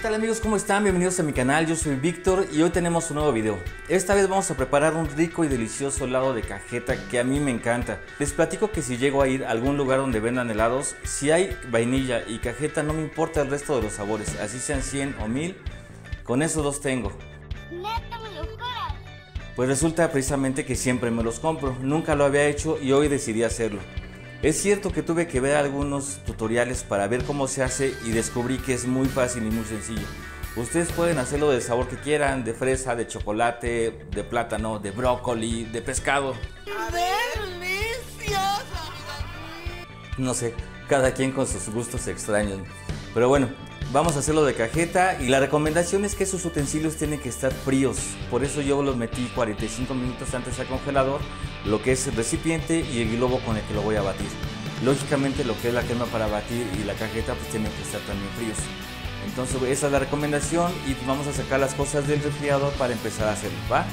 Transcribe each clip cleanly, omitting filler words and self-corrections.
tal amigos? ¿Cómo están? Bienvenidos a mi canal, yo soy Víctor y hoy tenemos un nuevo video. Esta vez vamos a preparar un rico y delicioso helado de cajeta que a mí me encanta. Les platico que si llego a ir a algún lugar donde vendan helados, si hay vainilla y cajeta no me importa el resto de los sabores, así sean 100 o 1000, con esos dos tengo. ¿Neta me lo juras? Pues resulta precisamente que siempre me los compro, nunca lo había hecho y hoy decidí hacerlo. Es cierto que tuve que ver algunos tutoriales para ver cómo se hace y descubrí que es muy fácil y muy sencillo. Ustedes pueden hacerlo del sabor que quieran, de fresa, de chocolate, de plátano, de brócoli, de pescado. ¡Delicioso! No sé, cada quien con sus gustos extraños. Pero bueno, vamos a hacerlo de cajeta y la recomendación es que esos utensilios tienen que estar fríos. Por eso yo los metí 45 minutos antes al congelador, lo que es el recipiente y el globo con el que lo voy a batir. Lógicamente lo que es la crema para batir y la cajeta pues tienen que estar también fríos. Entonces esa es la recomendación y vamos a sacar las cosas del refrigerador para empezar a hacerlo, ¿va?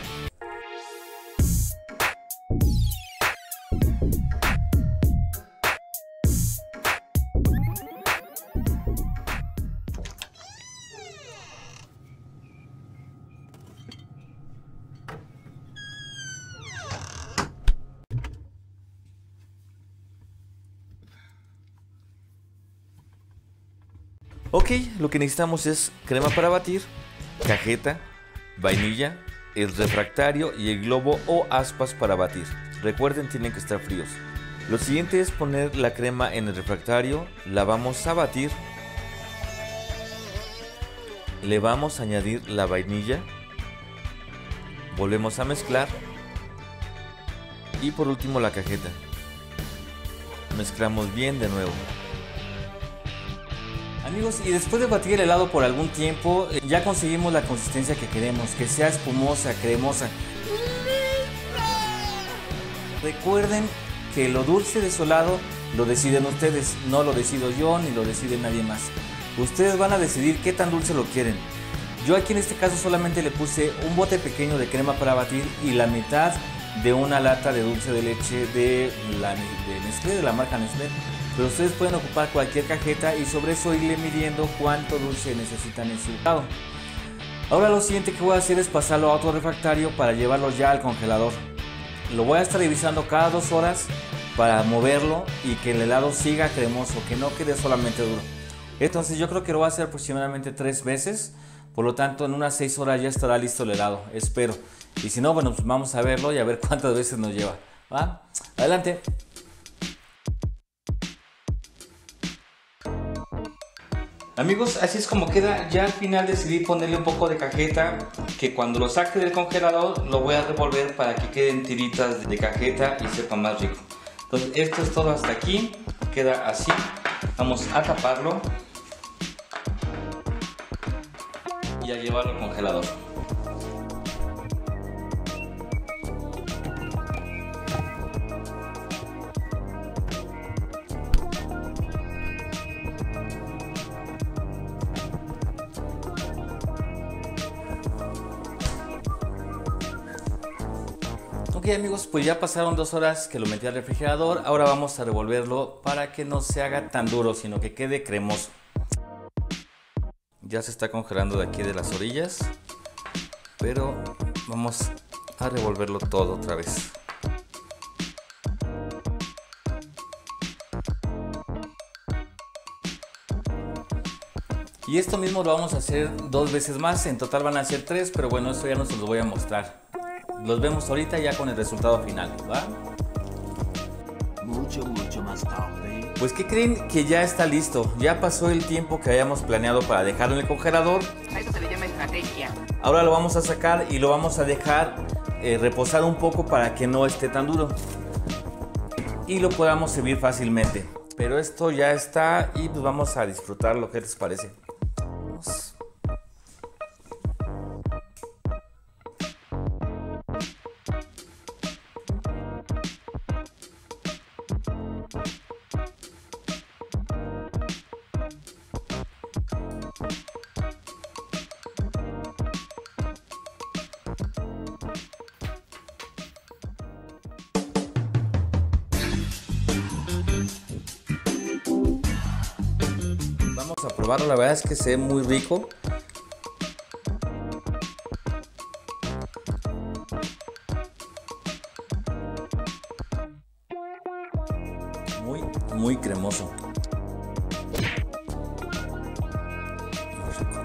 Ok, lo que necesitamos es crema para batir, cajeta, vainilla, el refractario y el globo o aspas para batir. Recuerden, tienen que estar fríos. Lo siguiente es poner la crema en el refractario, la vamos a batir, le vamos a añadir la vainilla, volvemos a mezclar y por último la cajeta. Mezclamos bien de nuevo. Amigos, y después de batir el helado por algún tiempo, ya conseguimos la consistencia que queremos, que sea espumosa, cremosa. Recuerden que lo dulce de su helado lo deciden ustedes, no lo decido yo ni lo decide nadie más. Ustedes van a decidir qué tan dulce lo quieren. Yo aquí en este caso solamente le puse un bote pequeño de crema para batir y la mitad de una lata de dulce de leche de Nestlé, de la marca Nestlé. Pero ustedes pueden ocupar cualquier cajeta y sobre eso irle midiendo cuánto dulce necesitan en su helado. Ahora lo siguiente que voy a hacer es pasarlo a otro refractario para llevarlo ya al congelador. Lo voy a estar revisando cada 2 horas para moverlo y que el helado siga cremoso, que no quede solamente duro. Entonces yo creo que lo voy a hacer aproximadamente 3 veces, por lo tanto en unas 6 horas ya estará listo el helado, espero. Y si no, bueno, pues vamos a verlo y a ver cuántas veces nos lleva, ¿va? Adelante. Amigos, así es como queda. Ya al final decidí ponerle un poco de cajeta, que cuando lo saque del congelador lo voy a revolver para que queden tiritas de cajeta y sepa más rico. Entonces esto es todo hasta aquí, queda así. Vamos a taparlo y a llevarlo al congelador. Ok amigos, pues ya pasaron 2 horas que lo metí al refrigerador. Ahora vamos a revolverlo para que no se haga tan duro, sino que quede cremoso. Ya se está congelando de aquí de las orillas, pero vamos a revolverlo todo otra vez. Y esto mismo lo vamos a hacer 2 veces más, en total van a ser 3, pero bueno, eso ya no se los voy a mostrar. Los vemos ahorita ya con el resultado final, ¿va? Mucho más tarde. Pues ¿qué creen? Que ya está listo. Ya pasó el tiempo que habíamos planeado para dejarlo en el congelador. A eso se le llama estrategia. Ahora lo vamos a sacar y lo vamos a dejar reposar un poco para que no esté tan duro y lo podamos servir fácilmente. Pero esto ya está y pues vamos a disfrutar lo que les parece. Vamos. probarlo, la verdad es que se ve muy rico. Muy cremoso. Muy rico.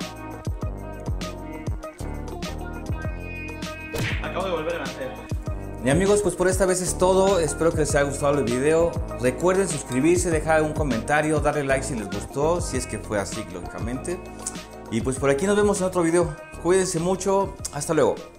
Acabo de volver a nacer. Y amigos, pues por esta vez es todo. Espero que les haya gustado el video. Recuerden suscribirse, dejar un comentario, darle like si les gustó, si es que fue así, lógicamente. Y pues por aquí nos vemos en otro video. Cuídense mucho. Hasta luego.